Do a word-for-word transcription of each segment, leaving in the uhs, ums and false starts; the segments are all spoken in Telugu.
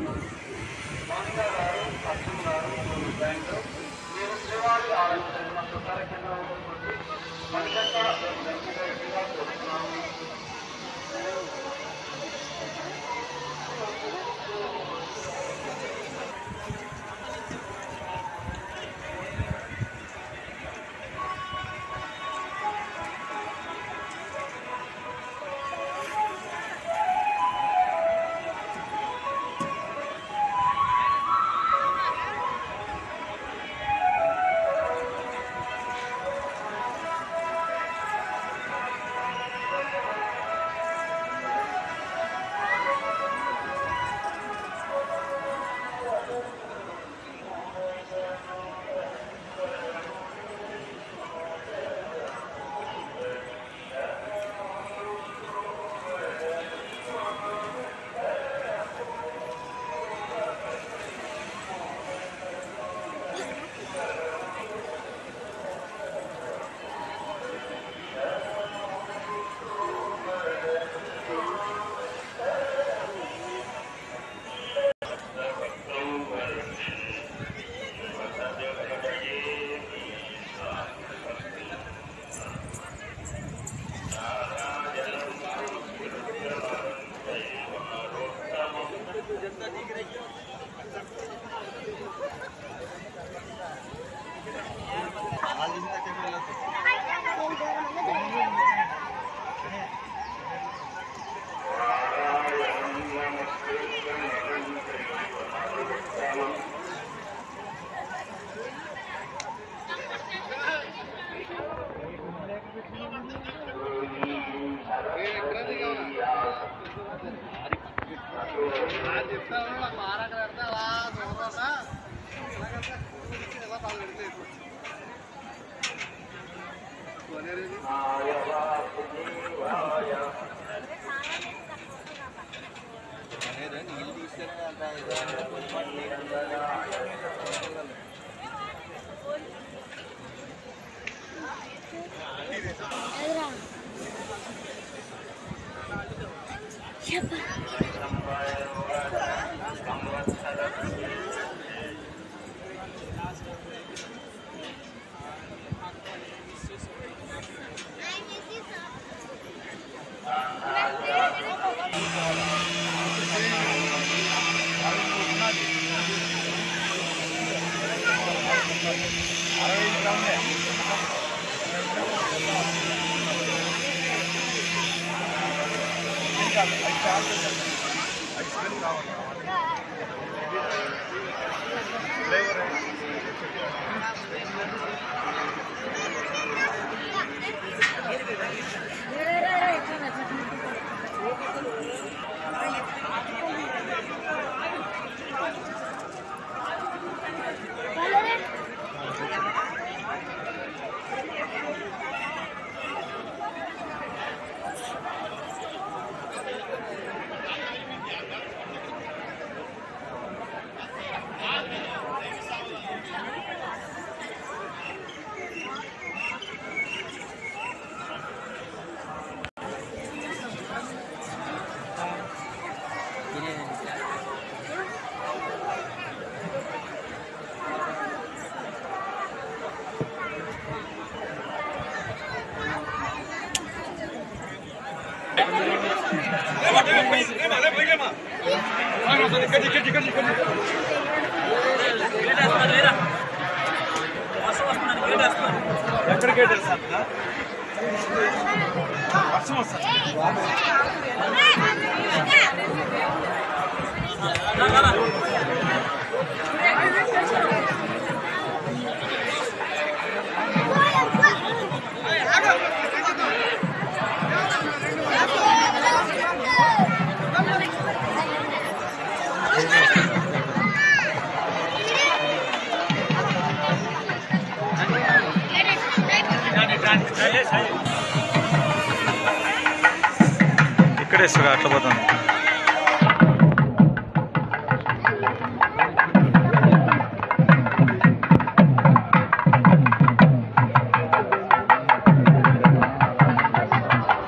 इकड़े अट्ला పోతుంది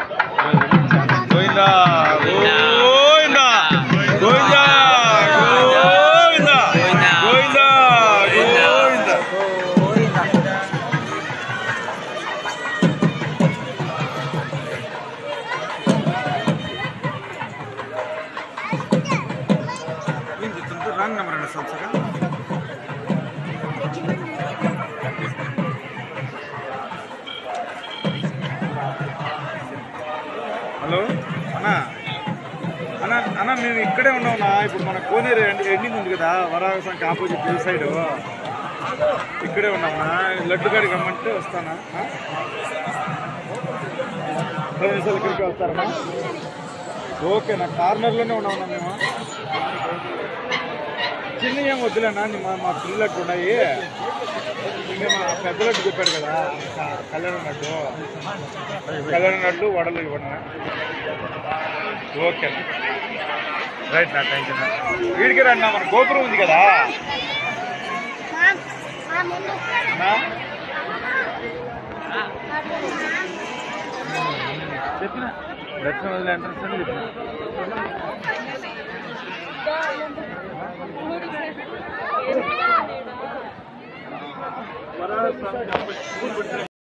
గోవిందా గోవిందా గోవిందా రాంగ్ నెంబర్ అండి సంస్థగా. హలో అన్నా అన్న అన్న మేము ఇక్కడే ఉన్నామన్నా. ఇప్పుడు మన కోనేరు ఎండింగ్ ఉంది కదా, వరాహ సంఖ్య ఆపోజిట్ ఈ సైడు ఇక్కడే ఉన్నామన్నా. లడ్డు కాడికి రమ్మంటే వస్తానా? పది నిమిషాలు ఇక్కడికి వస్తారన్నా? ఓకే నా కార్నర్లోనే ఉన్నామన్నా మేము. చిన్న ఏం వద్దులేనా, మా మా పిల్లలకు ఉన్నాయి. ఇంకా మా పెద్ద లడ్డు చెప్పాడు కదా కళ్యాణ లడ్డు, కళ్యాణ లడ్డు వడలు ఇవ్వండి. ఓకే రైట్ నా థ్యాంక్ యూ. వీడికి రండి, మన గోపురం ఉంది కదా చెప్పిన దర్శనం వదిలే ఎంట్రన్స్ అని చెప్పిన.